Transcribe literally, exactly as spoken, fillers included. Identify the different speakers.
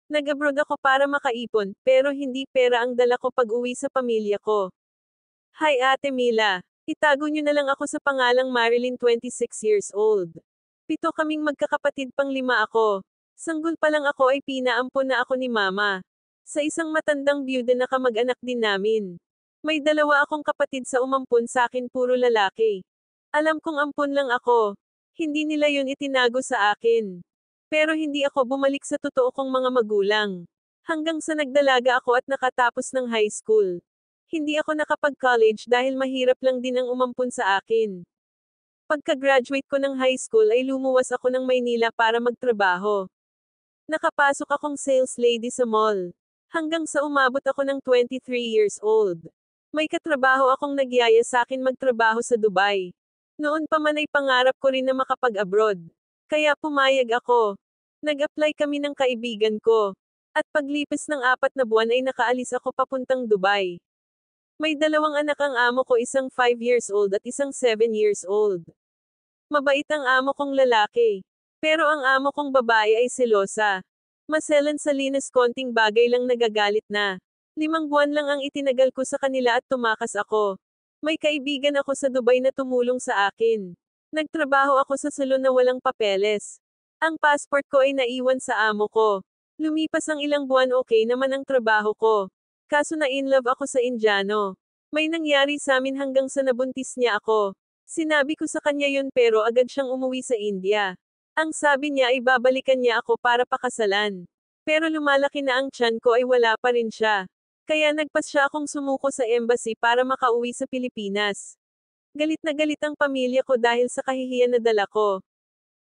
Speaker 1: Nag-abroad ako para makaipon, pero hindi pera ang dala ko pag-uwi sa pamilya ko. Hi Ate Mila. Itago niyo na lang ako sa pangalang Marilyn, twenty-six years old. Pito kaming magkakapatid, pang lima ako. Sanggol pa lang ako ay pinaampon na ako ni Mama. Sa isang matandang byuda na kamag-anak din namin. May dalawa akong kapatid sa umampon sa akin, puro lalaki. Alam kong ampon lang ako. Hindi nila yun itinago sa akin. Pero hindi ako bumalik sa totoo kong mga magulang. Hanggang sa nagdalaga ako at nakatapos ng high school. Hindi ako nakapag-college dahil mahirap lang din ang umampun sa akin. Pagka-graduate ko ng high school ay lumuwas ako ng Maynila para magtrabaho. Nakapasok akong sales lady sa mall. Hanggang sa umabot ako ng twenty-three years old. May katrabaho akong nagyaya sa akin magtrabaho sa Dubai. Noon pa man ay pangarap ko rin na makapag-abroad. Kaya pumayag ako. Nag-apply kami ng kaibigan ko. At paglipas ng apat na buwan ay nakaalis ako papuntang Dubai. May dalawang anak ang amo ko, isang five years old at isang seven years old. Mabait ang amo kong lalaki. Pero ang amo kong babae ay selosa. Maselan sa linas, konting bagay lang nagagalit na. Limang buwan lang ang itinagal ko sa kanila at tumakas ako. May kaibigan ako sa Dubai na tumulong sa akin. Nagtrabaho ako sa salon na walang papeles. Ang passport ko ay naiwan sa amo ko. Lumipas ang ilang buwan, okay naman ang trabaho ko. Kaso na in love ako sa Indiano. May nangyari sa amin hanggang sa nabuntis niya ako. Sinabi ko sa kanya yun pero agad siyang umuwi sa India. Ang sabi niya ay babalikan niya ako para pakasalan. Pero lumalaki na ang tiyan ko ay wala pa rin siya. Kaya nagpas siya akong sumuko sa embassy para makauwi sa Pilipinas. Galit na galit ang pamilya ko dahil sa kahihiyan na dala ko.